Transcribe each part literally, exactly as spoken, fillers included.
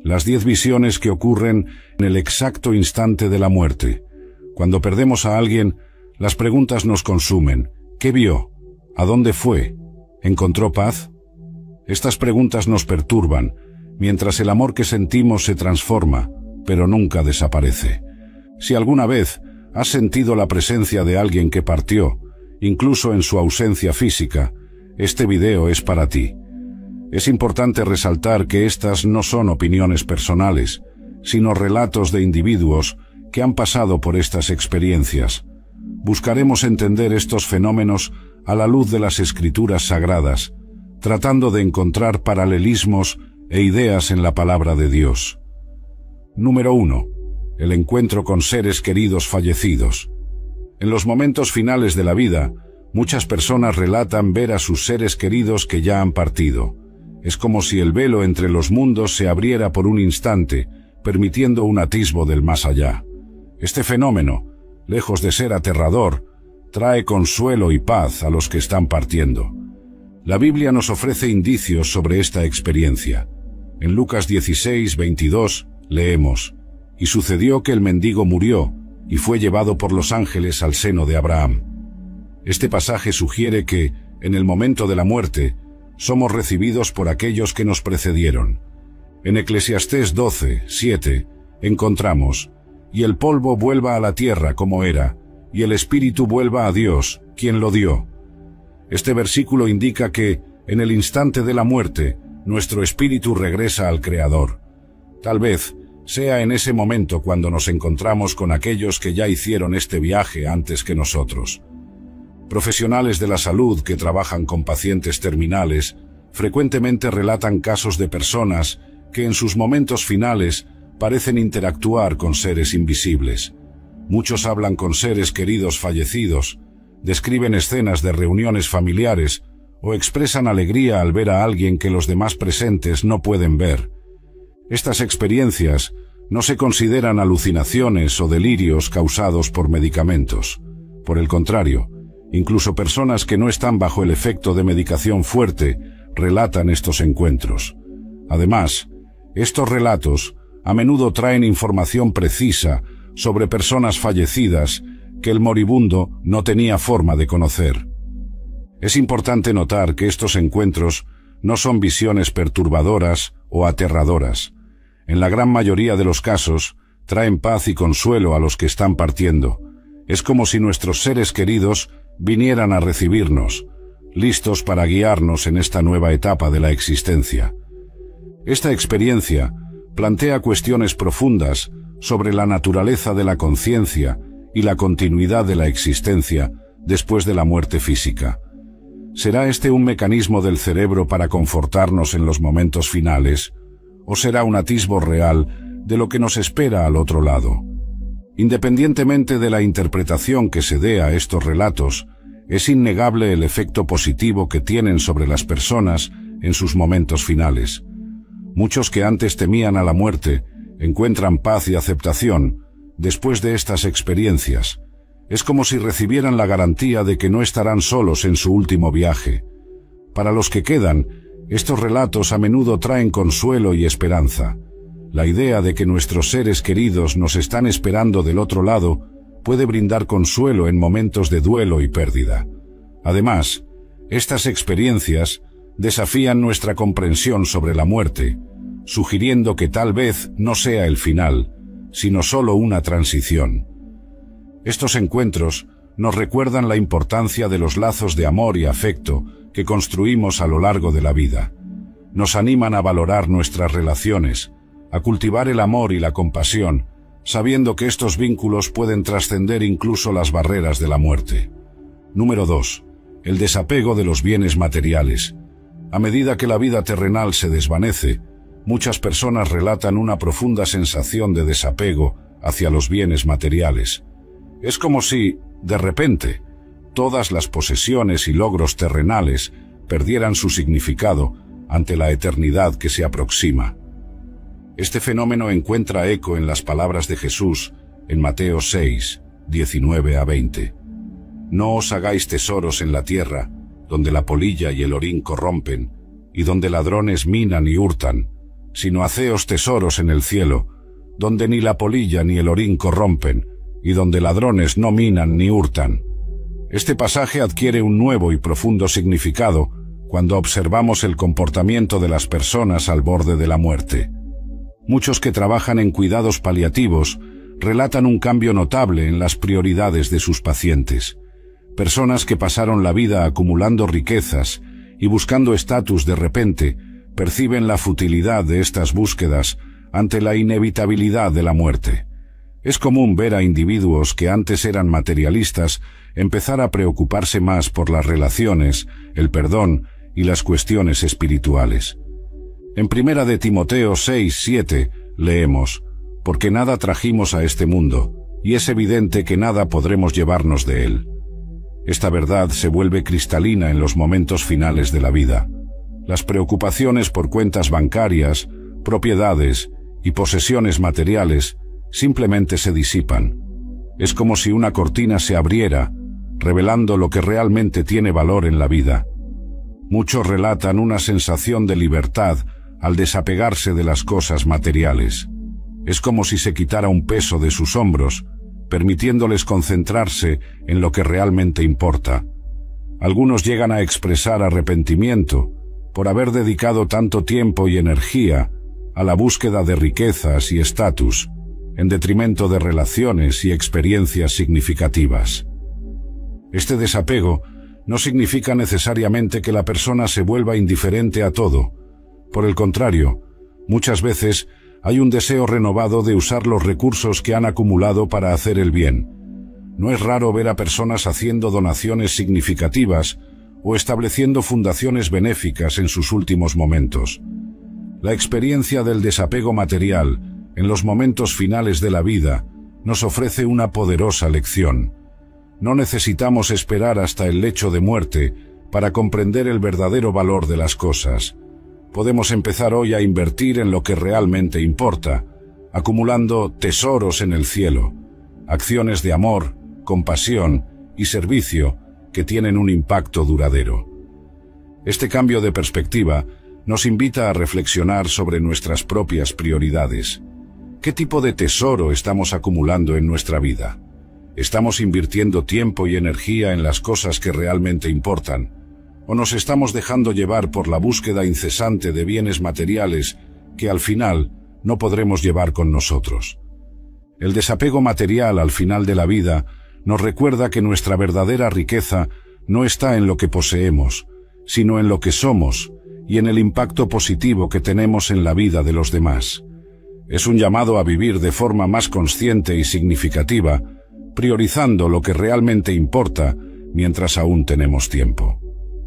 Las diez visiones que ocurren en el exacto instante de la muerte. Cuando perdemos a alguien, las preguntas nos consumen. ¿Qué vio? ¿A dónde fue? ¿Encontró paz? Estas preguntas nos perturban, mientras el amor que sentimos se transforma, pero nunca desaparece. Si alguna vez has sentido la presencia de alguien que partió, incluso en su ausencia física, este video es para ti. Es importante resaltar que estas no son opiniones personales, sino relatos de individuos que han pasado por estas experiencias. Buscaremos entender estos fenómenos a la luz de las escrituras sagradas, tratando de encontrar paralelismos e ideas en la palabra de Dios. Número uno. El encuentro con seres queridos fallecidos. En los momentos finales de la vida, muchas personas relatan ver a sus seres queridos que ya han partido. Es como si el velo entre los mundos se abriera por un instante, permitiendo un atisbo del más allá. Este fenómeno, lejos de ser aterrador, trae consuelo y paz a los que están partiendo. La Biblia nos ofrece indicios sobre esta experiencia. En Lucas dieciséis, veintidós, leemos: «Y sucedió que el mendigo murió, y fue llevado por los ángeles al seno de Abraham». Este pasaje sugiere que, en el momento de la muerte, somos recibidos por aquellos que nos precedieron. En Eclesiastés doce, siete, encontramos: «Y el polvo vuelva a la tierra como era, y el espíritu vuelva a Dios, quien lo dio». Este versículo indica que, en el instante de la muerte, nuestro espíritu regresa al Creador. Tal vez sea en ese momento cuando nos encontramos con aquellos que ya hicieron este viaje antes que nosotros. Profesionales de la salud que trabajan con pacientes terminales frecuentemente relatan casos de personas que en sus momentos finales parecen interactuar con seres invisibles. Muchos hablan con seres queridos fallecidos, describen escenas de reuniones familiares o expresan alegría al ver a alguien que los demás presentes no pueden ver. Estas experiencias no se consideran alucinaciones o delirios causados por medicamentos. Por el contrario, incluso personas que no están bajo el efecto de medicación fuerte relatan estos encuentros. Además, estos relatos a menudo traen información precisa sobre personas fallecidas que el moribundo no tenía forma de conocer. Es importante notar que estos encuentros no son visiones perturbadoras o aterradoras. En la gran mayoría de los casos, traen paz y consuelo a los que están partiendo. Es como si nuestros seres queridos vinieran a recibirnos, listos para guiarnos en esta nueva etapa de la existencia. Esta experiencia plantea cuestiones profundas sobre la naturaleza de la conciencia y la continuidad de la existencia después de la muerte física. ¿Será este un mecanismo del cerebro para confortarnos en los momentos finales, o será un atisbo real de lo que nos espera al otro lado? Independientemente de la interpretación que se dé a estos relatos, es innegable el efecto positivo que tienen sobre las personas en sus momentos finales. Muchos que antes temían a la muerte encuentran paz y aceptación después de estas experiencias. Es como si recibieran la garantía de que no estarán solos en su último viaje. Para los que quedan, estos relatos a menudo traen consuelo y esperanza. La idea de que nuestros seres queridos nos están esperando del otro lado puede brindar consuelo en momentos de duelo y pérdida. Además, estas experiencias desafían nuestra comprensión sobre la muerte, sugiriendo que tal vez no sea el final, sino solo una transición. Estos encuentros nos recuerdan la importancia de los lazos de amor y afecto que construimos a lo largo de la vida. Nos animan a valorar nuestras relaciones, a cultivar el amor y la compasión, sabiendo que estos vínculos pueden trascender incluso las barreras de la muerte. Número dos. El desapego de los bienes materiales. A medida que la vida terrenal se desvanece, muchas personas relatan una profunda sensación de desapego hacia los bienes materiales. Es como si, de repente, todas las posesiones y logros terrenales perdieran su significado ante la eternidad que se aproxima. Este fenómeno encuentra eco en las palabras de Jesús en Mateo seis, diecinueve a veinte. No os hagáis tesoros en la tierra, donde la polilla y el orín corrompen, y donde ladrones minan y hurtan. sino haceos tesoros en el cielo, donde ni la polilla ni el orín corrompen, y donde ladrones no minan ni hurtan. Este pasaje adquiere un nuevo y profundo significado cuando observamos el comportamiento de las personas al borde de la muerte. Muchos que trabajan en cuidados paliativos relatan un cambio notable en las prioridades de sus pacientes. Personas que pasaron la vida acumulando riquezas y buscando estatus de repente, perciben la futilidad de estas búsquedas ante la inevitabilidad de la muerte. Es común ver a individuos que antes eran materialistas empezar a preocuparse más por las relaciones, el perdón y las cuestiones espirituales. En Primera de Timoteo seis, siete leemos: «Porque nada trajimos a este mundo, y es evidente que nada podremos llevarnos de él». Esta verdad se vuelve cristalina en los momentos finales de la vida. Las preocupaciones por cuentas bancarias, propiedades y posesiones materiales simplemente se disipan. Es como si una cortina se abriera, revelando lo que realmente tiene valor en la vida. Muchos relatan una sensación de libertad al desapegarse de las cosas materiales. Es como si se quitara un peso de sus hombros, permitiéndoles concentrarse en lo que realmente importa. Algunos llegan a expresar arrepentimiento por haber dedicado tanto tiempo y energía a la búsqueda de riquezas y estatus, en detrimento de relaciones y experiencias significativas. Este desapego no significa necesariamente que la persona se vuelva indiferente a todo. Por el contrario, muchas veces hay un deseo renovado de usar los recursos que han acumulado para hacer el bien. No es raro ver a personas haciendo donaciones significativas o estableciendo fundaciones benéficas en sus últimos momentos. La experiencia del desapego material en los momentos finales de la vida nos ofrece una poderosa lección. No necesitamos esperar hasta el lecho de muerte para comprender el verdadero valor de las cosas. Podemos empezar hoy a invertir en lo que realmente importa, acumulando tesoros en el cielo, acciones de amor, compasión y servicio que tienen un impacto duradero. Este cambio de perspectiva nos invita a reflexionar sobre nuestras propias prioridades. ¿Qué tipo de tesoro estamos acumulando en nuestra vida? ¿Estamos invirtiendo tiempo y energía en las cosas que realmente importan? ¿O nos estamos dejando llevar por la búsqueda incesante de bienes materiales que al final no podremos llevar con nosotros? El desapego material al final de la vida nos recuerda que nuestra verdadera riqueza no está en lo que poseemos, sino en lo que somos y en el impacto positivo que tenemos en la vida de los demás. Es un llamado a vivir de forma más consciente y significativa, priorizando lo que realmente importa mientras aún tenemos tiempo.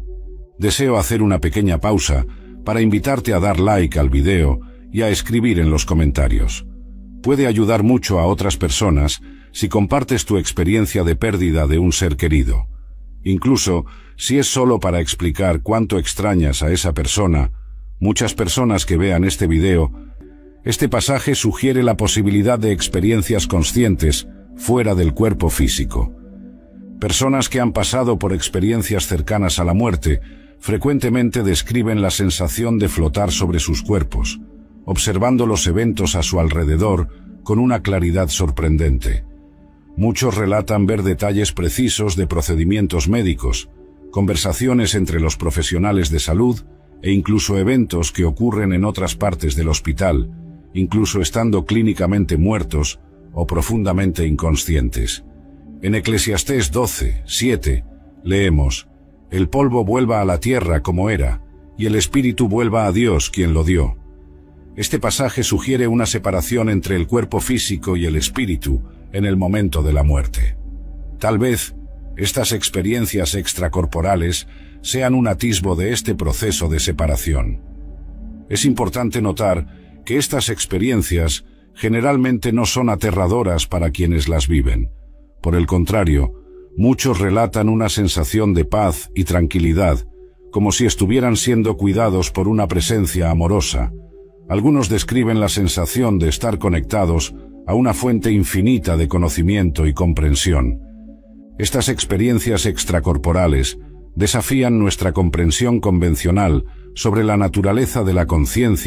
Deseo hacer una pequeña pausa para invitarte a dar like al video y a escribir en los comentarios. Puede ayudar mucho a otras personas si compartes tu experiencia de pérdida de un ser querido. Incluso si es solo para explicar cuánto extrañas a esa persona, muchas personas que vean este video, este pasaje sugiere la posibilidad de experiencias conscientes fuera del cuerpo físico. Personas que han pasado por experiencias cercanas a la muerte frecuentemente describen la sensación de flotar sobre sus cuerpos, observando los eventos a su alrededor con una claridad sorprendente. Muchos relatan ver detalles precisos de procedimientos médicos, conversaciones entre los profesionales de salud e incluso eventos que ocurren en otras partes del hospital, incluso estando clínicamente muertos o profundamente inconscientes. En Eclesiastés doce, siete, leemos: «El polvo vuelva a la tierra como era, y el espíritu vuelva a Dios quien lo dio». Este pasaje sugiere una separación entre el cuerpo físico y el espíritu en el momento de la muerte. Tal vez estas experiencias extracorporales sean un atisbo de este proceso de separación. Es importante notar que estas experiencias generalmente no son aterradoras para quienes las viven. Por el contrario, muchos relatan una sensación de paz y tranquilidad, como si estuvieran siendo cuidados por una presencia amorosa. Algunos describen la sensación de estar conectados a una fuente infinita de conocimiento y comprensión. Estas experiencias extracorporales desafían nuestra comprensión convencional sobre la naturaleza de la conciencia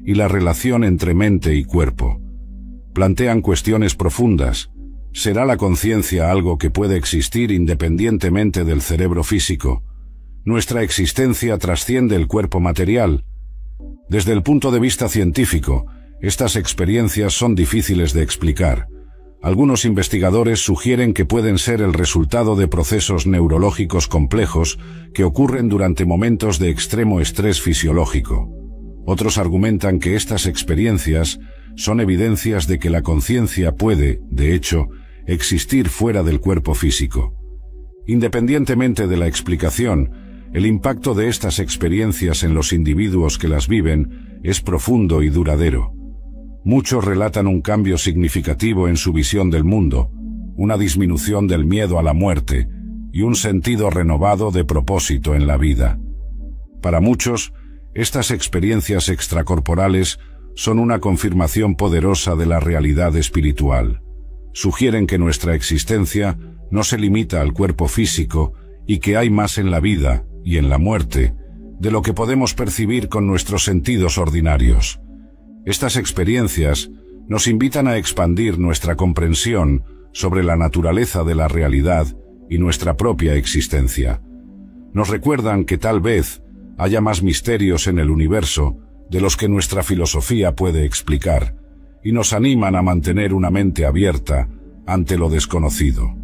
y la relación entre mente y cuerpo. Plantean cuestiones profundas. ¿Será la conciencia algo que puede existir independientemente del cerebro físico? ¿Nuestra existencia trasciende el cuerpo material? Desde el punto de vista científico, estas experiencias son difíciles de explicar. Algunos investigadores sugieren que pueden ser el resultado de procesos neurológicos complejos que ocurren durante momentos de extremo estrés fisiológico. Otros argumentan que estas experiencias son evidencias de que la conciencia puede, de hecho, existir fuera del cuerpo físico. Independientemente de la explicación, el impacto de estas experiencias en los individuos que las viven es profundo y duradero. Muchos relatan un cambio significativo en su visión del mundo, una disminución del miedo a la muerte y un sentido renovado de propósito en la vida. Para muchos, estas experiencias extracorporales son una confirmación poderosa de la realidad espiritual. Sugieren que nuestra existencia no se limita al cuerpo físico y que hay más en la vida y en la muerte de lo que podemos percibir con nuestros sentidos ordinarios. Estas experiencias nos invitan a expandir nuestra comprensión sobre la naturaleza de la realidad y nuestra propia existencia. Nos recuerdan que tal vez haya más misterios en el universo de los que nuestra filosofía puede explicar, y nos animan a mantener una mente abierta ante lo desconocido.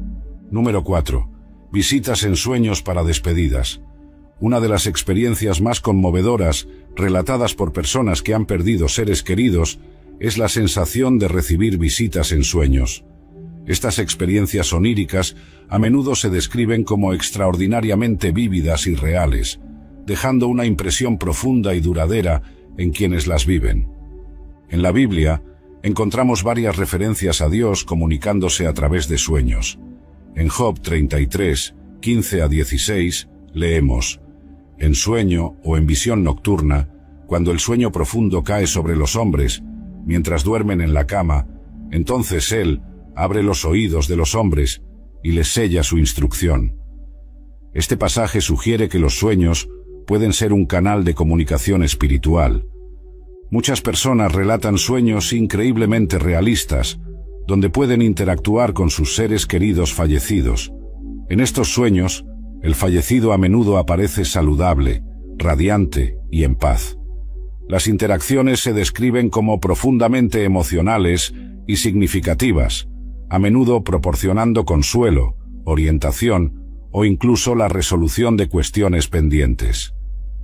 Número cuatro. Visitas en sueños para despedidas. Una de las experiencias más conmovedoras relatadas por personas que han perdido seres queridos es la sensación de recibir visitas en sueños. Estas experiencias oníricas a menudo se describen como extraordinariamente vívidas y reales, dejando una impresión profunda y duradera en quienes las viven. En la Biblia encontramos varias referencias a Dios comunicándose a través de sueños. En Job treinta y tres, quince a dieciséis, leemos: en sueño o en visión nocturna, cuando el sueño profundo cae sobre los hombres, mientras duermen en la cama, entonces Él abre los oídos de los hombres y les sella su instrucción. Este pasaje sugiere que los sueños pueden ser un canal de comunicación espiritual. Muchas personas relatan sueños increíblemente realistas, donde pueden interactuar con sus seres queridos fallecidos. En estos sueños, el fallecido a menudo aparece saludable, radiante y en paz. Las interacciones se describen como profundamente emocionales y significativas, a menudo proporcionando consuelo, orientación o incluso la resolución de cuestiones pendientes.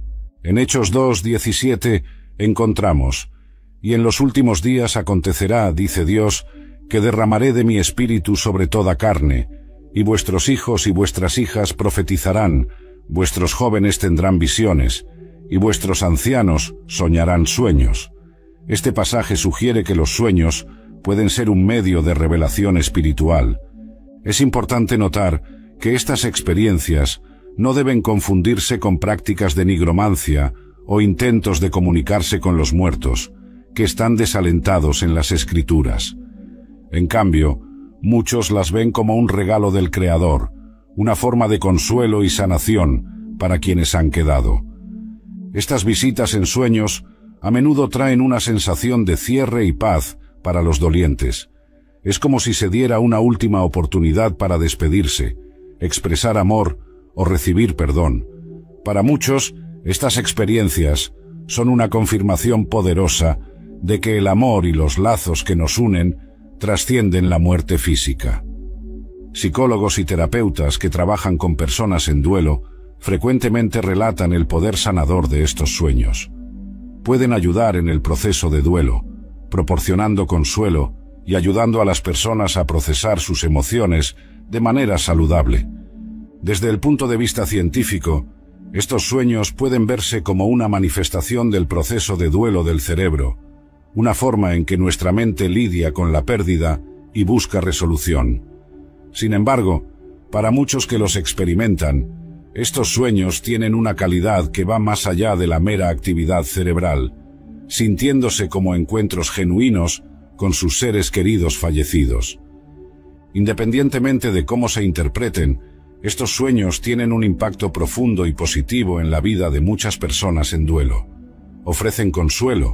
En Hechos dos, diecisiete encontramos: y en los últimos días acontecerá, dice Dios, que derramaré de mi espíritu sobre toda carne, y vuestros hijos y vuestras hijas profetizarán, vuestros jóvenes tendrán visiones, y vuestros ancianos soñarán sueños. Este pasaje sugiere que los sueños pueden ser un medio de revelación espiritual. Es importante notar que estas experiencias no deben confundirse con prácticas de nigromancia o intentos de comunicarse con los muertos, que están desalentados en las Escrituras. En cambio, muchos las ven como un regalo del Creador, una forma de consuelo y sanación para quienes han quedado. Estas visitas en sueños a menudo traen una sensación de cierre y paz para los dolientes. Es como si se diera una última oportunidad para despedirse, expresar amor o recibir perdón. Para muchos, estas experiencias son una confirmación poderosa de que el amor y los lazos que nos unen trascienden la muerte física. Psicólogos y terapeutas que trabajan con personas en duelo frecuentemente relatan el poder sanador de estos sueños. Pueden ayudar en el proceso de duelo, proporcionando consuelo y ayudando a las personas a procesar sus emociones de manera saludable. Desde el punto de vista científico, estos sueños pueden verse como una manifestación del proceso de duelo del cerebro, una forma en que nuestra mente lidia con la pérdida y busca resolución. Sin embargo, para muchos que los experimentan, estos sueños tienen una calidad que va más allá de la mera actividad cerebral, sintiéndose como encuentros genuinos con sus seres queridos fallecidos. Independientemente de cómo se interpreten, estos sueños tienen un impacto profundo y positivo en la vida de muchas personas en duelo. Ofrecen consuelo,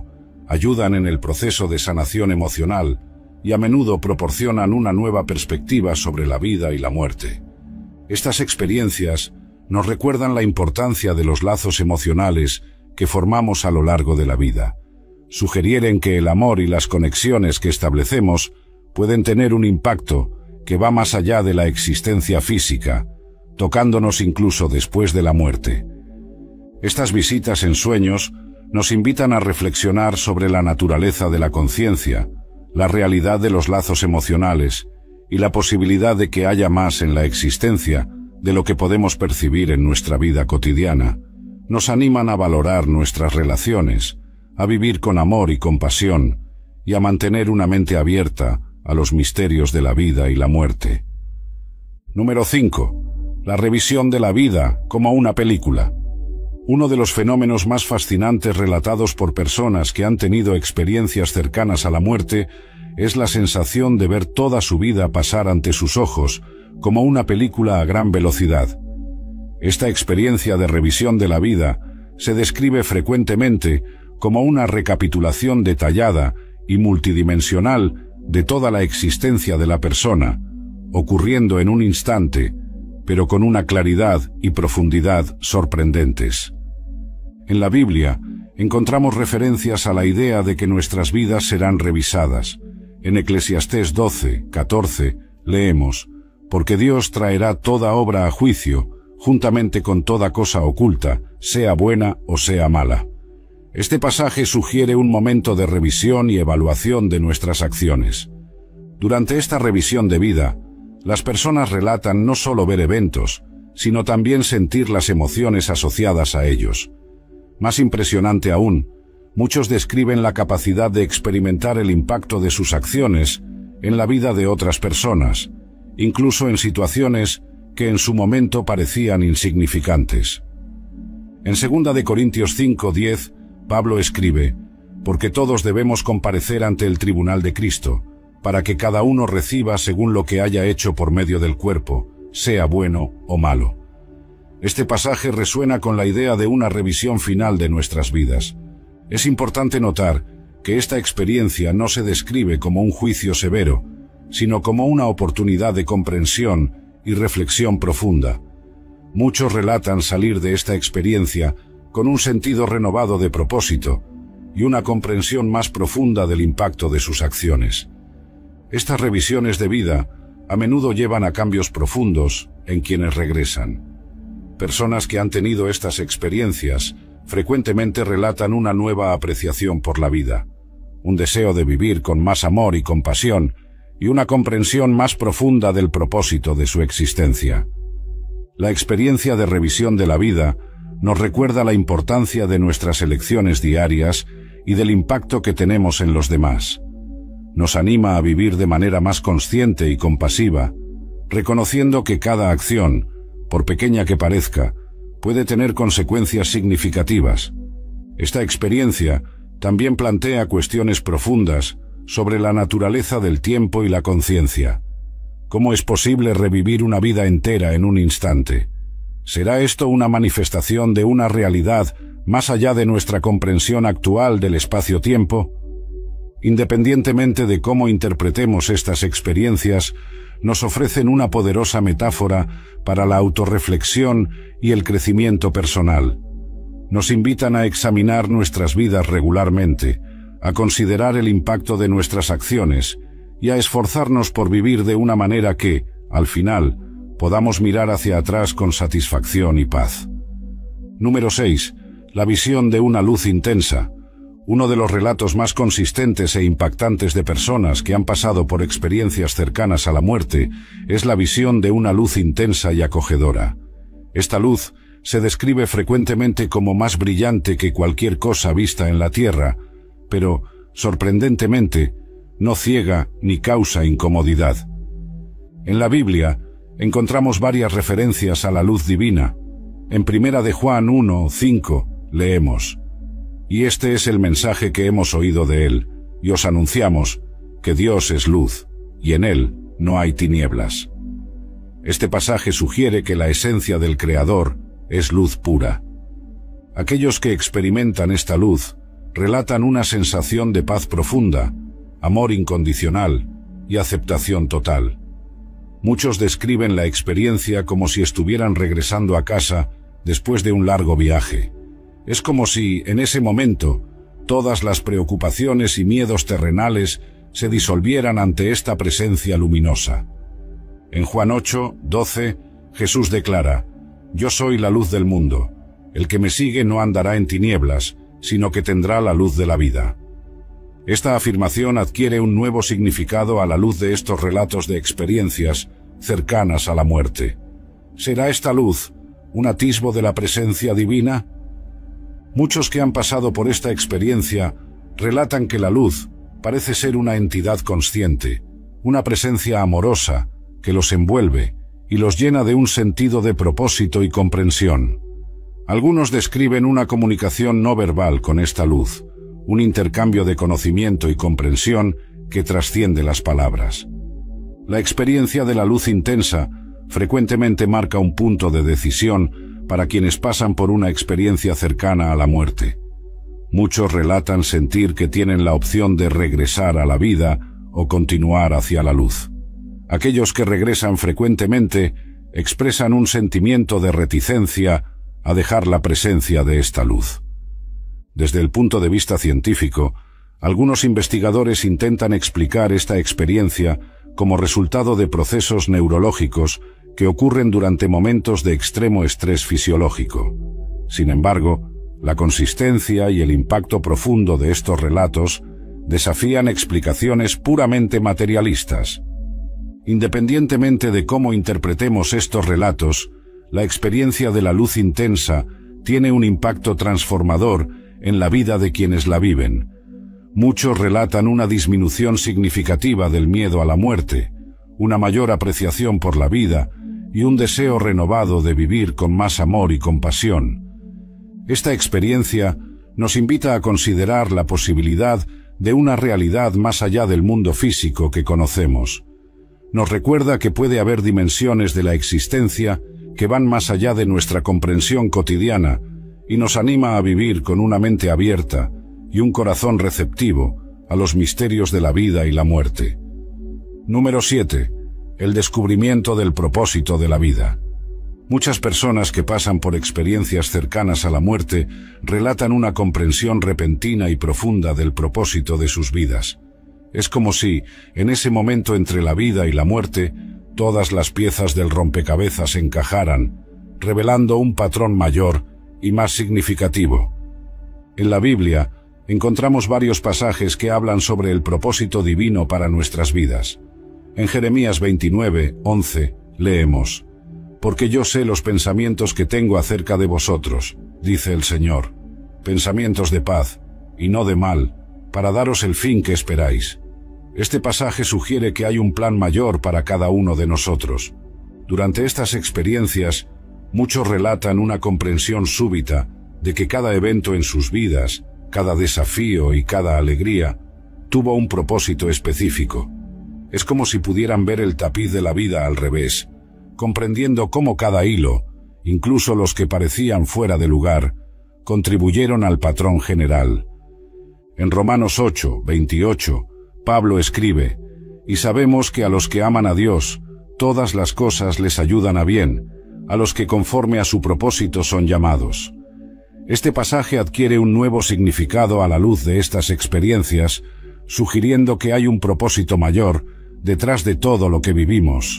ayudan en el proceso de sanación emocional y a menudo proporcionan una nueva perspectiva sobre la vida y la muerte. Estas experiencias nos recuerdan la importancia de los lazos emocionales que formamos a lo largo de la vida. Sugieren que el amor y las conexiones que establecemos pueden tener un impacto que va más allá de la existencia física, tocándonos incluso después de la muerte. Estas visitas en sueños nos invitan a reflexionar sobre la naturaleza de la conciencia, la realidad de los lazos emocionales y la posibilidad de que haya más en la existencia de lo que podemos percibir en nuestra vida cotidiana. Nos animan a valorar nuestras relaciones, a vivir con amor y compasión y a mantener una mente abierta a los misterios de la vida y la muerte. Número cinco. La revisión de la vida como una película. Uno de los fenómenos más fascinantes relatados por personas que han tenido experiencias cercanas a la muerte es la sensación de ver toda su vida pasar ante sus ojos, como una película a gran velocidad. Esta experiencia de revisión de la vida se describe frecuentemente como una recapitulación detallada y multidimensional de toda la existencia de la persona, ocurriendo en un instante, pero con una claridad y profundidad sorprendentes. En la Biblia encontramos referencias a la idea de que nuestras vidas serán revisadas. En Eclesiastés doce, catorce, leemos: «Porque Dios traerá toda obra a juicio, juntamente con toda cosa oculta, sea buena o sea mala». Este pasaje sugiere un momento de revisión y evaluación de nuestras acciones. Durante esta revisión de vida, las personas relatan no solo ver eventos, sino también sentir las emociones asociadas a ellos. Más impresionante aún, muchos describen la capacidad de experimentar el impacto de sus acciones en la vida de otras personas, incluso en situaciones que en su momento parecían insignificantes. En segunda de Corintios cinco, diez, Pablo escribe: «Porque todos debemos comparecer ante el tribunal de Cristo, para que cada uno reciba según lo que haya hecho por medio del cuerpo, sea bueno o malo». Este pasaje resuena con la idea de una revisión final de nuestras vidas. Es importante notar que esta experiencia no se describe como un juicio severo, sino como una oportunidad de comprensión y reflexión profunda. Muchos relatan salir de esta experiencia con un sentido renovado de propósito y una comprensión más profunda del impacto de sus acciones. Estas revisiones de vida a menudo llevan a cambios profundos en quienes regresan. Personas que han tenido estas experiencias frecuentemente relatan una nueva apreciación por la vida, un deseo de vivir con más amor y compasión y una comprensión más profunda del propósito de su existencia. La experiencia de revisión de la vida nos recuerda la importancia de nuestras elecciones diarias y del impacto que tenemos en los demás. Nos anima a vivir de manera más consciente y compasiva, reconociendo que cada acción, por pequeña que parezca, puede tener consecuencias significativas. Esta experiencia también plantea cuestiones profundas sobre la naturaleza del tiempo y la conciencia. ¿Cómo es posible revivir una vida entera en un instante? ¿Será esto una manifestación de una realidad más allá de nuestra comprensión actual del espacio-tiempo? Independientemente de cómo interpretemos estas experiencias, nos ofrecen una poderosa metáfora para la autorreflexión y el crecimiento personal. Nos invitan a examinar nuestras vidas regularmente, a considerar el impacto de nuestras acciones y a esforzarnos por vivir de una manera que, al final, podamos mirar hacia atrás con satisfacción y paz. Número seis. La visión de una luz intensa. Uno de los relatos más consistentes e impactantes de personas que han pasado por experiencias cercanas a la muerte es la visión de una luz intensa y acogedora. Esta luz se describe frecuentemente como más brillante que cualquier cosa vista en la tierra, pero, sorprendentemente, no ciega ni causa incomodidad. En la Biblia encontramos varias referencias a la luz divina. En Primera de Juan uno, cinco leemos: «Y este es el mensaje que hemos oído de él, y os anunciamos que Dios es luz, y en él no hay tinieblas». Este pasaje sugiere que la esencia del Creador es luz pura. Aquellos que experimentan esta luz relatan una sensación de paz profunda, amor incondicional y aceptación total. Muchos describen la experiencia como si estuvieran regresando a casa después de un largo viaje. Es como si, en ese momento, todas las preocupaciones y miedos terrenales se disolvieran ante esta presencia luminosa. En Juan ocho, doce, Jesús declara: «Yo soy la luz del mundo. El que me sigue no andará en tinieblas, sino que tendrá la luz de la vida». Esta afirmación adquiere un nuevo significado a la luz de estos relatos de experiencias cercanas a la muerte. ¿Será esta luz un atisbo de la presencia divina? Muchos que han pasado por esta experiencia relatan que la luz parece ser una entidad consciente, una presencia amorosa que los envuelve y los llena de un sentido de propósito y comprensión. Algunos describen una comunicación no verbal con esta luz, un intercambio de conocimiento y comprensión que trasciende las palabras. La experiencia de la luz intensa frecuentemente marca un punto de decisión para quienes pasan por una experiencia cercana a la muerte. Muchos relatan sentir que tienen la opción de regresar a la vida o continuar hacia la luz. Aquellos que regresan frecuentemente expresan un sentimiento de reticencia a dejar la presencia de esta luz. Desde el punto de vista científico, algunos investigadores intentan explicar esta experiencia como resultado de procesos neurológicos que ocurren durante momentos de extremo estrés fisiológico. Sin embargo, la consistencia y el impacto profundo de estos relatos desafían explicaciones puramente materialistas. Independientemente de cómo interpretemos estos relatos, la experiencia de la luz intensa tiene un impacto transformador en la vida de quienes la viven. Muchos relatan una disminución significativa del miedo a la muerte, una mayor apreciación por la vida y un deseo renovado de vivir con más amor y compasión. Esta experiencia nos invita a considerar la posibilidad de una realidad más allá del mundo físico que conocemos. Nos recuerda que puede haber dimensiones de la existencia que van más allá de nuestra comprensión cotidiana y nos anima a vivir con una mente abierta y un corazón receptivo a los misterios de la vida y la muerte. Número siete. El descubrimiento del propósito de la vida. Muchas personas que pasan por experiencias cercanas a la muerte relatan una comprensión repentina y profunda del propósito de sus vidas. Es como si, en ese momento entre la vida y la muerte, todas las piezas del rompecabezas encajaran, revelando un patrón mayor y más significativo. En la Biblia encontramos varios pasajes que hablan sobre el propósito divino para nuestras vidas. En Jeremías veintinueve, once, leemos: «Porque yo sé los pensamientos que tengo acerca de vosotros, dice el Señor, pensamientos de paz y no de mal, para daros el fin que esperáis». Este pasaje sugiere que hay un plan mayor para cada uno de nosotros. Durante estas experiencias, muchos relatan una comprensión súbita de que cada evento en sus vidas, cada desafío y cada alegría, tuvo un propósito específico. Es como si pudieran ver el tapiz de la vida al revés, comprendiendo cómo cada hilo, incluso los que parecían fuera de lugar, contribuyeron al patrón general. En Romanos ocho, veintiocho, Pablo escribe: «Y sabemos que a los que aman a Dios, todas las cosas les ayudan a bien, a los que conforme a su propósito son llamados». Este pasaje adquiere un nuevo significado a la luz de estas experiencias, sugiriendo que hay un propósito mayor detrás de todo lo que vivimos.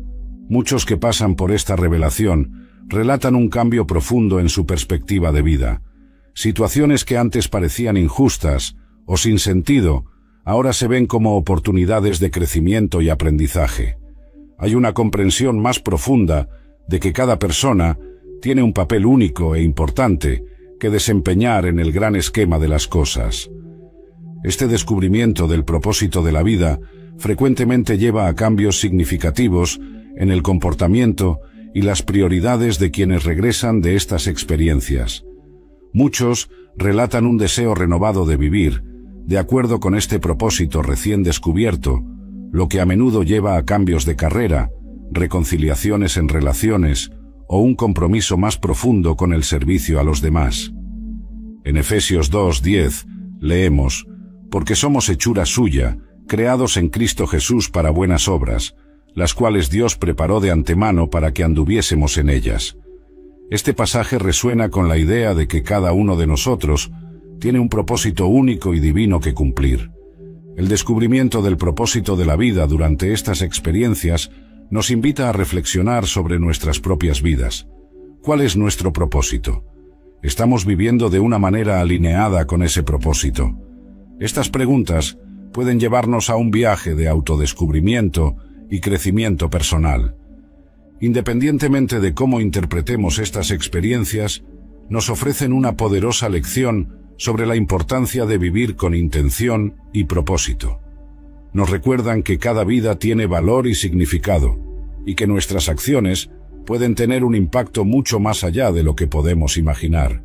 Muchos que pasan por esta revelación relatan un cambio profundo en su perspectiva de vida. Situaciones que antes parecían injustas o sin sentido, ahora se ven como oportunidades de crecimiento y aprendizaje. Hay una comprensión más profunda de que cada persona tiene un papel único e importante que desempeñar en el gran esquema de las cosas. Este descubrimiento del propósito de la vida frecuentemente lleva a cambios significativos en el comportamiento y las prioridades de quienes regresan de estas experiencias. Muchos relatan un deseo renovado de vivir, de acuerdo con este propósito recién descubierto, lo que a menudo lleva a cambios de carrera, reconciliaciones en relaciones o un compromiso más profundo con el servicio a los demás. En Efesios dos, diez, Leemos, porque somos hechura suya, creados en Cristo Jesús para buenas obras, las cuales Dios preparó de antemano para que anduviésemos en ellas. Este pasaje resuena con la idea de que cada uno de nosotros tiene un propósito único y divino que cumplir. El descubrimiento del propósito de la vida durante estas experiencias nos invita a reflexionar sobre nuestras propias vidas. ¿Cuál es nuestro propósito? ¿Estamos viviendo de una manera alineada con ese propósito? Estas preguntas pueden llevarnos a un viaje de autodescubrimiento y crecimiento personal. Independientemente de cómo interpretemos estas experiencias, nos ofrecen una poderosa lección sobre la importancia de vivir con intención y propósito. Nos recuerdan que cada vida tiene valor y significado, y que nuestras acciones pueden tener un impacto mucho más allá de lo que podemos imaginar.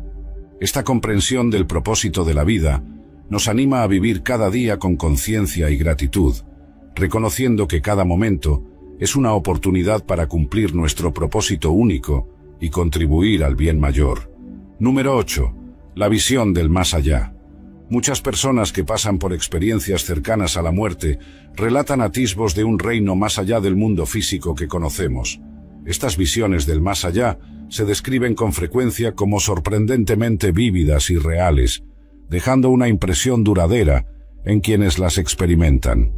Esta comprensión del propósito de la vida nos anima a vivir cada día con conciencia y gratitud, reconociendo que cada momento es una oportunidad para cumplir nuestro propósito único y contribuir al bien mayor. Número ocho. La visión del más allá. Muchas personas que pasan por experiencias cercanas a la muerte relatan atisbos de un reino más allá del mundo físico que conocemos. Estas visiones del más allá se describen con frecuencia como sorprendentemente vívidas y reales, dejando una impresión duradera en quienes las experimentan.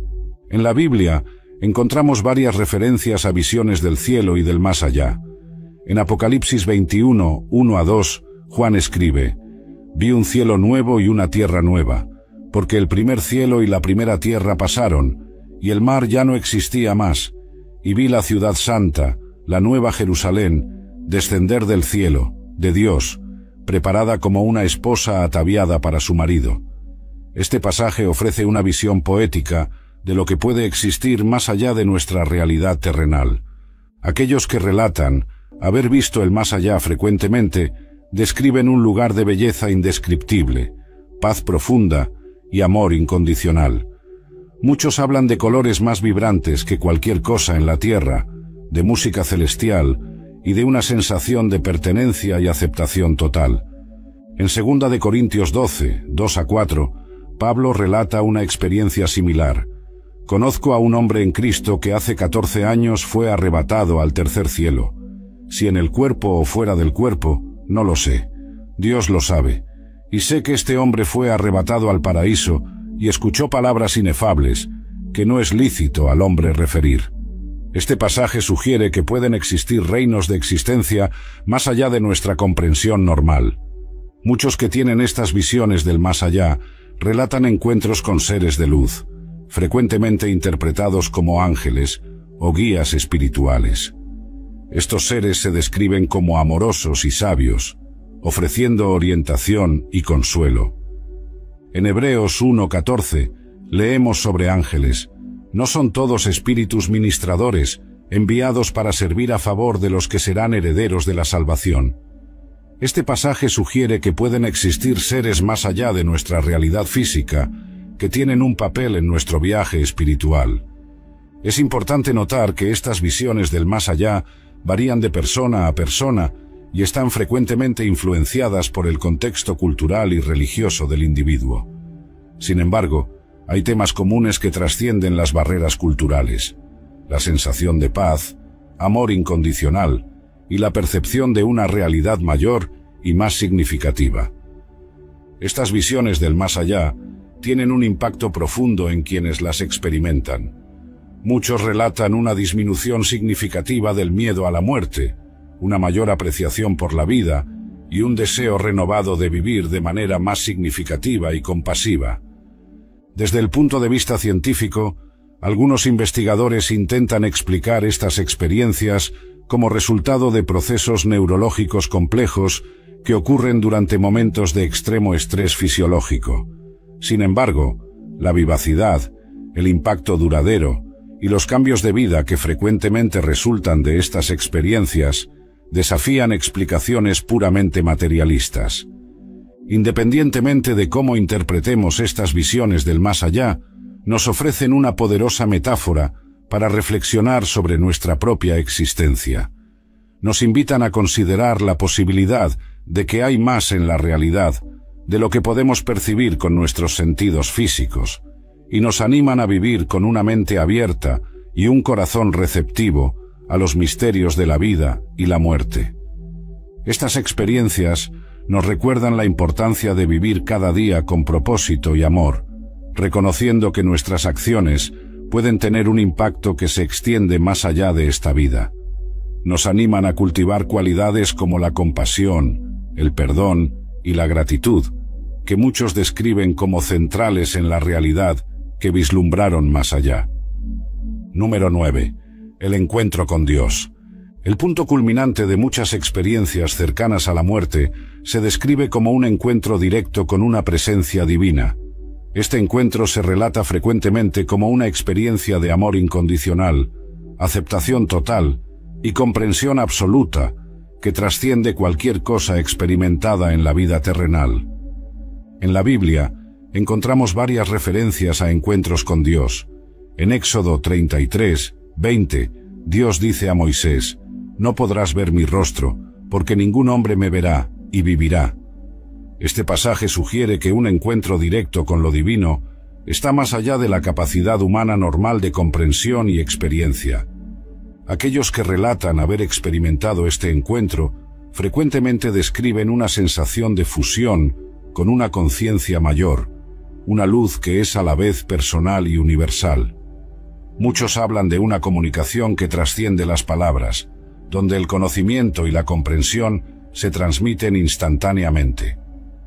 En la Biblia encontramos varias referencias a visiones del cielo y del más allá. En Apocalipsis veintiuno, uno a dos, Juan escribe: «Vi un cielo nuevo y una tierra nueva, porque el primer cielo y la primera tierra pasaron, y el mar ya no existía más, y vi la ciudad santa, la nueva Jerusalén, descender del cielo, de Dios, preparada como una esposa ataviada para su marido». Este pasaje ofrece una visión poética de lo que puede existir más allá de nuestra realidad terrenal. Aquellos que relatan haber visto el más allá frecuentemente describen un lugar de belleza indescriptible, paz profunda y amor incondicional. Muchos hablan de colores más vibrantes que cualquier cosa en la tierra, de música celestial y de una sensación de pertenencia y aceptación total. En segunda de Corintios doce, dos a cuatro, Pablo relata una experiencia similar. «Conozco a un hombre en Cristo que hace catorce años fue arrebatado al tercer cielo. Si en el cuerpo o fuera del cuerpo, no lo sé. Dios lo sabe. Y sé que este hombre fue arrebatado al paraíso y escuchó palabras inefables que no es lícito al hombre referir». Este pasaje sugiere que pueden existir reinos de existencia más allá de nuestra comprensión normal. Muchos que tienen estas visiones del más allá relatan encuentros con seres de luz, frecuentemente interpretados como ángeles o guías espirituales. Estos seres se describen como amorosos y sabios, ofreciendo orientación y consuelo. En Hebreos uno catorce leemos sobre ángeles: «No son todos espíritus ministradores, enviados para servir a favor de los que serán herederos de la salvación». Este pasaje sugiere que pueden existir seres más allá de nuestra realidad física, que tienen un papel en nuestro viaje espiritual. Es importante notar que estas visiones del más allá varían de persona a persona y están frecuentemente influenciadas por el contexto cultural y religioso del individuo. Sin embargo, hay temas comunes que trascienden las barreras culturales: la sensación de paz, amor incondicional y la percepción de una realidad mayor y más significativa. Estas visiones del más allá tienen un impacto profundo en quienes las experimentan. Muchos relatan una disminución significativa del miedo a la muerte, una mayor apreciación por la vida y un deseo renovado de vivir de manera más significativa y compasiva. Desde el punto de vista científico, algunos investigadores intentan explicar estas experiencias como resultado de procesos neurológicos complejos que ocurren durante momentos de extremo estrés fisiológico. Sin embargo, la vivacidad, el impacto duradero y los cambios de vida que frecuentemente resultan de estas experiencias desafían explicaciones puramente materialistas. Independientemente de cómo interpretemos estas visiones del más allá, nos ofrecen una poderosa metáfora para reflexionar sobre nuestra propia existencia. Nos invitan a considerar la posibilidad de que hay más en la realidad, de lo que podemos percibir con nuestros sentidos físicos, y nos animan a vivir con una mente abierta y un corazón receptivo a los misterios de la vida y la muerte. Estas experiencias nos recuerdan la importancia de vivir cada día con propósito y amor, reconociendo que nuestras acciones pueden tener un impacto que se extiende más allá de esta vida. Nos animan a cultivar cualidades como la compasión, el perdón y la gratitud, que muchos describen como centrales en la realidad que vislumbraron más allá. Número nueve. El encuentro con Dios. El punto culminante de muchas experiencias cercanas a la muerte se describe como un encuentro directo con una presencia divina. Este encuentro se relata frecuentemente como una experiencia de amor incondicional, aceptación total y comprensión absoluta que trasciende cualquier cosa experimentada en la vida terrenal. En la Biblia encontramos varias referencias a encuentros con Dios. En Éxodo treinta y tres, veinte, Dios dice a Moisés: «No podrás ver mi rostro, porque ningún hombre me verá y vivirá». Este pasaje sugiere que un encuentro directo con lo divino está más allá de la capacidad humana normal de comprensión y experiencia. Aquellos que relatan haber experimentado este encuentro frecuentemente describen una sensación de fusión con una conciencia mayor, una luz que es a la vez personal y universal. Muchos hablan de una comunicación que trasciende las palabras, donde el conocimiento y la comprensión se transmiten instantáneamente.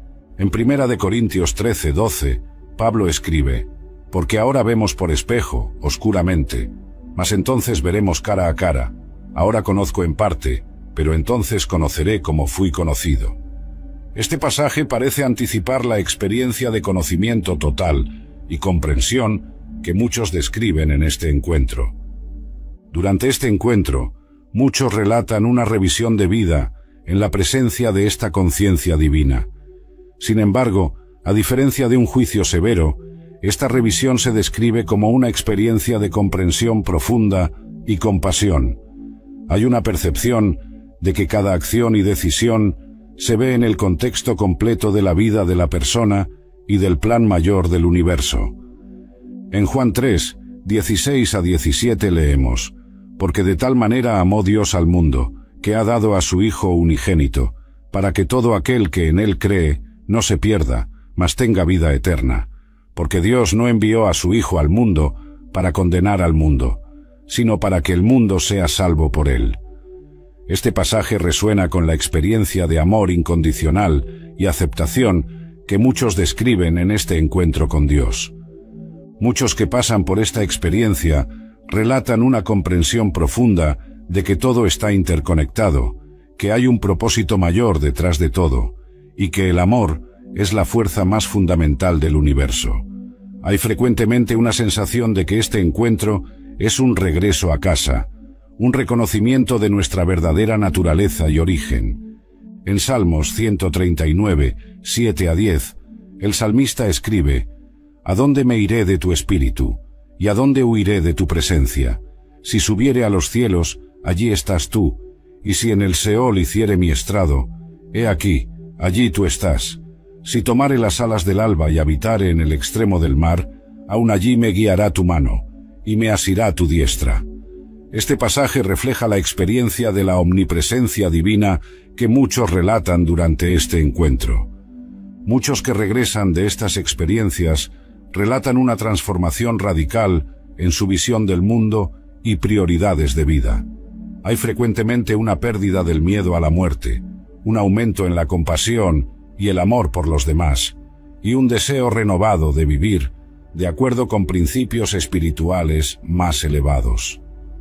En Primera de Corintios trece, doce, Pablo escribe: «Porque ahora vemos por espejo, oscuramente, mas entonces veremos cara a cara. Ahora conozco en parte, pero entonces conoceré como fui conocido». Este pasaje parece anticipar la experiencia de conocimiento total y comprensión que muchos describen en este encuentro. Durante este encuentro, muchos relatan una revisión de vida en la presencia de esta conciencia divina. Sin embargo, a diferencia de un juicio severo, esta revisión se describe como una experiencia de comprensión profunda y compasión. Hay una percepción de que cada acción y decisión se ve en el contexto completo de la vida de la persona y del plan mayor del universo. En Juan tres, dieciséis a diecisiete leemos: «Porque de tal manera amó Dios al mundo, que ha dado a su Hijo unigénito, para que todo aquel que en él cree no se pierda, mas tenga vida eterna. Porque Dios no envió a su Hijo al mundo para condenar al mundo, sino para que el mundo sea salvo por él». Este pasaje resuena con la experiencia de amor incondicional y aceptación que muchos describen en este encuentro con Dios. Muchos que pasan por esta experiencia relatan una comprensión profunda de que todo está interconectado, que hay un propósito mayor detrás de todo, y que el amor es la fuerza más fundamental del universo. Hay frecuentemente una sensación de que este encuentro es un regreso a casa, un reconocimiento de nuestra verdadera naturaleza y origen. En Salmos ciento treinta y nueve, siete a diez, el salmista escribe: «¿A dónde me iré de tu espíritu? ¿Y a dónde huiré de tu presencia? Si subiere a los cielos, allí estás tú, y si en el Seol hiciere mi estrado, he aquí, allí tú estás. Si tomare las alas del alba y habitare en el extremo del mar, aun allí me guiará tu mano, y me asirá tu diestra». Este pasaje refleja la experiencia de la omnipresencia divina que muchos relatan durante este encuentro. Muchos que regresan de estas experiencias relatan una transformación radical en su visión del mundo y prioridades de vida. Hay frecuentemente una pérdida del miedo a la muerte, un aumento en la compasión y el amor por los demás, y un deseo renovado de vivir de acuerdo con principios espirituales más elevados.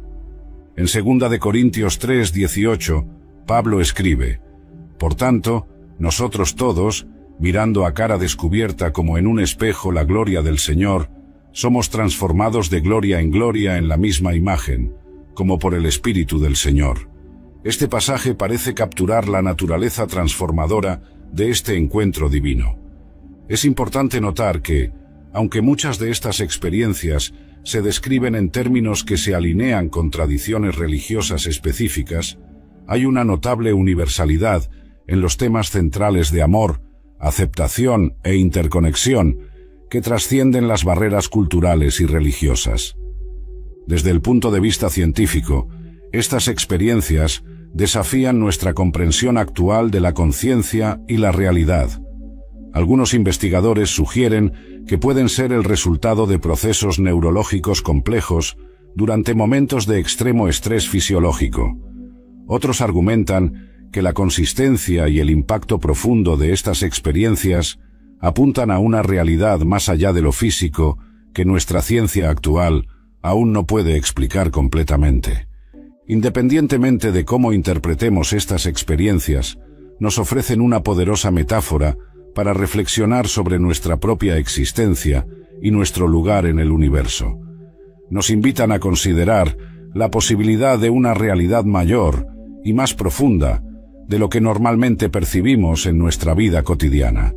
En Segunda de Corintios tres, dieciocho, Pablo escribe: «Por tanto, nosotros todos, mirando a cara descubierta como en un espejo la gloria del Señor, somos transformados de gloria en gloria en la misma imagen, como por el Espíritu del Señor». Este pasaje parece capturar la naturaleza transformadora de este encuentro divino. Es importante notar que, aunque muchas de estas experiencias se describen en términos que se alinean con tradiciones religiosas específicas, hay una notable universalidad en los temas centrales de amor, aceptación e interconexión que trascienden las barreras culturales y religiosas. Desde el punto de vista científico, estas experiencias desafían nuestra comprensión actual de la conciencia y la realidad. Algunos investigadores sugieren que pueden ser el resultado de procesos neurológicos complejos durante momentos de extremo estrés fisiológico. Otros argumentan que la consistencia y el impacto profundo de estas experiencias apuntan a una realidad más allá de lo físico que nuestra ciencia actual aún no puede explicar completamente. Independientemente de cómo interpretemos estas experiencias, nos ofrecen una poderosa metáfora para reflexionar sobre nuestra propia existencia y nuestro lugar en el universo. Nos invitan a considerar la posibilidad de una realidad mayor y más profunda de lo que normalmente percibimos en nuestra vida cotidiana.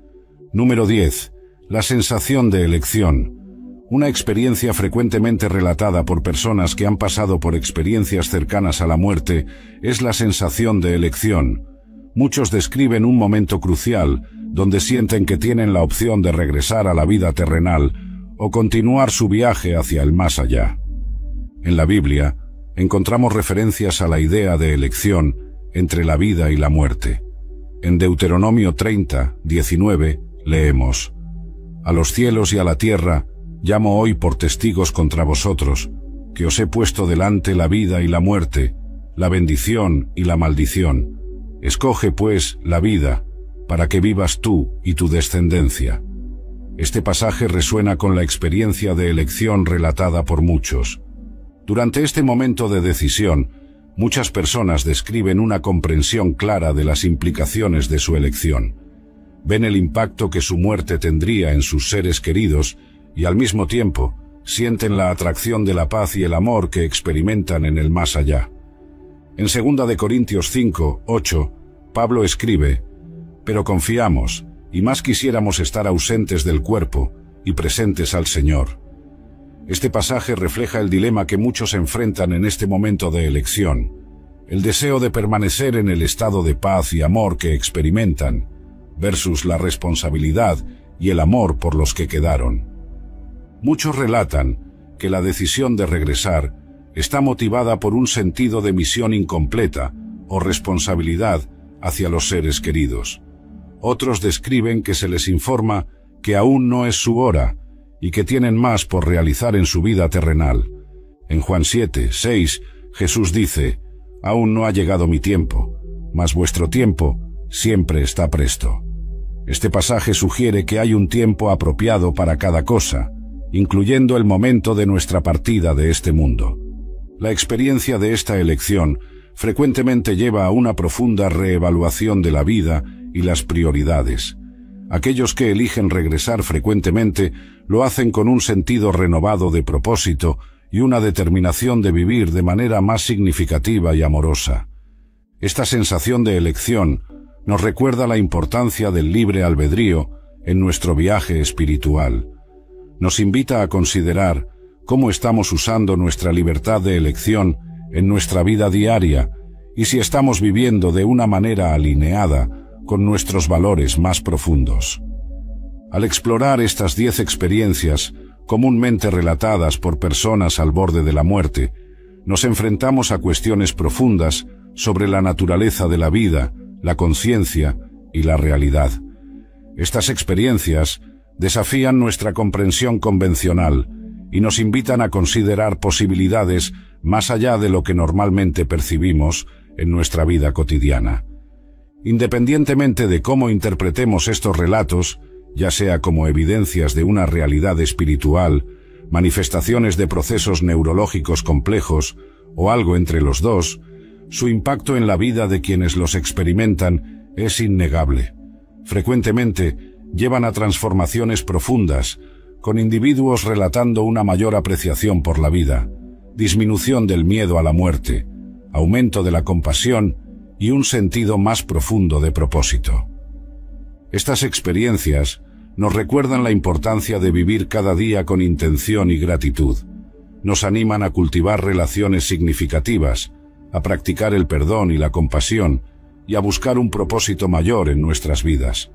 Número diez. La sensación de elección. Una experiencia frecuentemente relatada por personas que han pasado por experiencias cercanas a la muerte es la sensación de elección. Muchos describen un momento crucial donde sienten que tienen la opción de regresar a la vida terrenal o continuar su viaje hacia el más allá. En la Biblia encontramos referencias a la idea de elección entre la vida y la muerte. En Deuteronomio treinta, diecinueve, leemos: «A los cielos y a la tierra llamo hoy por testigos contra vosotros, que os he puesto delante la vida y la muerte, la bendición y la maldición. Escoge, pues, la vida, para que vivas tú y tu descendencia». Este pasaje resuena con la experiencia de elección relatada por muchos. Durante este momento de decisión, muchas personas describen una comprensión clara de las implicaciones de su elección. Ven el impacto que su muerte tendría en sus seres queridos y al mismo tiempo sienten la atracción de la paz y el amor que experimentan en el más allá. En segunda de Corintios cinco, ocho, Pablo escribe: «Pero confiamos, y más quisiéramos estar ausentes del cuerpo y presentes al Señor». Este pasaje refleja el dilema que muchos enfrentan en este momento de elección: el deseo de permanecer en el estado de paz y amor que experimentan, versus la responsabilidad y el amor por los que quedaron. Muchos relatan que la decisión de regresar está motivada por un sentido de misión incompleta o responsabilidad hacia los seres queridos. Otros describen que se les informa que aún no es su hora y que tienen más por realizar en su vida terrenal. En Juan siete, seis, Jesús dice: «Aún no ha llegado mi tiempo, mas vuestro tiempo siempre está presto». Este pasaje sugiere que hay un tiempo apropiado para cada cosa, incluyendo el momento de nuestra partida de este mundo. La experiencia de esta elección frecuentemente lleva a una profunda reevaluación de la vida y las prioridades. Aquellos que eligen regresar frecuentemente lo hacen con un sentido renovado de propósito y una determinación de vivir de manera más significativa y amorosa. Esta sensación de elección nos recuerda la importancia del libre albedrío en nuestro viaje espiritual. Nos invita a considerar cómo estamos usando nuestra libertad de elección en nuestra vida diaria y si estamos viviendo de una manera alineada con nuestros valores más profundos. Al explorar estas diez experiencias comúnmente relatadas por personas al borde de la muerte, nos enfrentamos a cuestiones profundas sobre la naturaleza de la vida, la conciencia y la realidad. Estas experiencias desafían nuestra comprensión convencional y nos invitan a considerar posibilidades más allá de lo que normalmente percibimos en nuestra vida cotidiana. Independientemente de cómo interpretemos estos relatos, ya sea como evidencias de una realidad espiritual, manifestaciones de procesos neurológicos complejos o algo entre los dos, su impacto en la vida de quienes los experimentan es innegable. Frecuentemente llevan a transformaciones profundas, con individuos relatando una mayor apreciación por la vida, disminución del miedo a la muerte, aumento de la compasión y un sentido más profundo de propósito. Estas experiencias nos recuerdan la importancia de vivir cada día con intención y gratitud. Nos animan a cultivar relaciones significativas, a practicar el perdón y la compasión y a buscar un propósito mayor en nuestras vidas.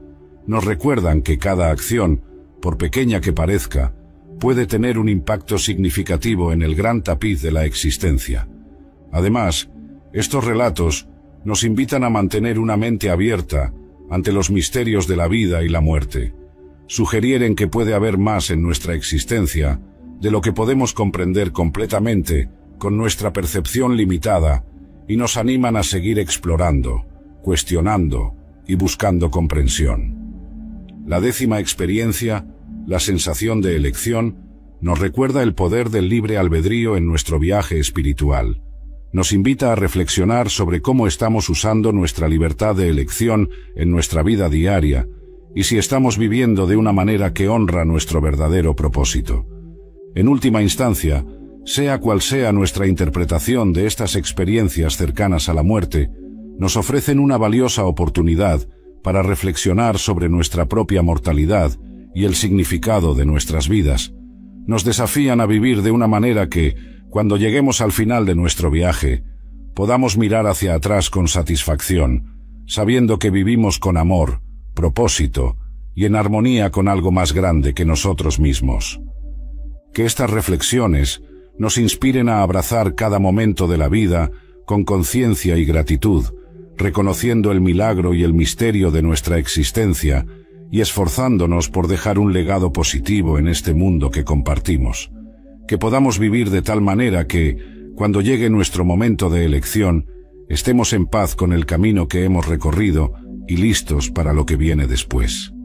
nos recuerdan que cada acción, por pequeña que parezca, puede tener un impacto significativo en el gran tapiz de la existencia. Además, estos relatos nos invitan a mantener una mente abierta ante los misterios de la vida y la muerte. Sugieren que puede haber más en nuestra existencia de lo que podemos comprender completamente con nuestra percepción limitada y nos animan a seguir explorando, cuestionando y buscando comprensión. La décima experiencia, la sensación de elección, nos recuerda el poder del libre albedrío en nuestro viaje espiritual. Nos invita a reflexionar sobre cómo estamos usando nuestra libertad de elección en nuestra vida diaria y si estamos viviendo de una manera que honra nuestro verdadero propósito. En última instancia, sea cual sea nuestra interpretación de estas experiencias cercanas a la muerte, nos ofrecen una valiosa oportunidad para reflexionar sobre nuestra propia mortalidad y el significado de nuestras vidas. Nos desafían a vivir de una manera que, cuando lleguemos al final de nuestro viaje, podamos mirar hacia atrás con satisfacción, sabiendo que vivimos con amor, propósito y en armonía con algo más grande que nosotros mismos. Que estas reflexiones nos inspiren a abrazar cada momento de la vida con conciencia y gratitud, reconociendo el milagro y el misterio de nuestra existencia y esforzándonos por dejar un legado positivo en este mundo que compartimos. Que podamos vivir de tal manera que, cuando llegue nuestro momento de elección, estemos en paz con el camino que hemos recorrido y listos para lo que viene después.